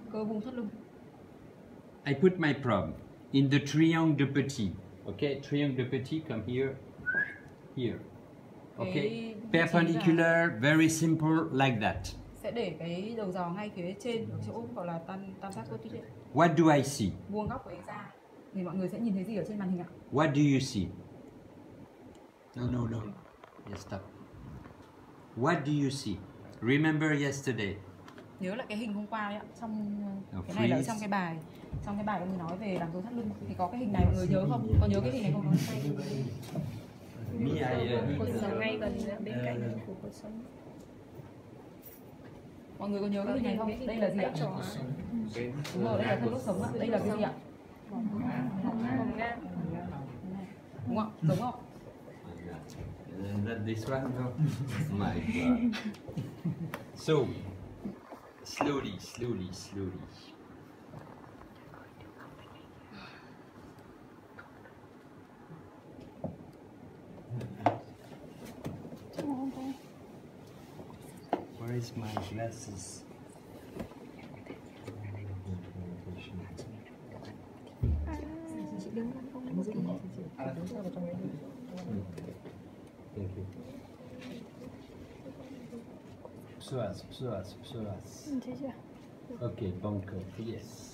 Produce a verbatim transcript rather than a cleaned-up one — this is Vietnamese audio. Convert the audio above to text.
cơ vùng thắt lưng. I put my palm in the triangle de petit. Okay, triangle de petit, come here, here. Okay, perpendicular, very simple, like that. Sẽ để cái đầu giò ngay phía trên ở chỗ gọi là tam tam giác vertex. What do I see? Vuông góc của ra. Thì mọi người sẽ nhìn thấy gì ở trên màn hình ạ? What do you see? No, no, no. Yes, stop. What do you see? Remember yesterday. Nhớ lại cái hình hôm qua đấy ạ. Trong No, cái này là trong cái bài, trong cái bài ông nói về làm dấu thắt lưng thì có cái hình này, mọi người nhớ không? Có nhớ cái hình này không? Me, I, uh, Cột sống ngay gần bên cạnh của cột sống. Mọi người có nhớ cái hình này không? Đây là gì ạ? Đúng rồi, đây là thân đốt sống ạ. Đây là cái gì ạ? Vòng ngang. Đúng không? Đúng không? And then this one, no? My God. So, slowly, slowly, slowly. Where is my glasses? Thank you. Psoas, psoas, psoas. Okay, bunker, yes.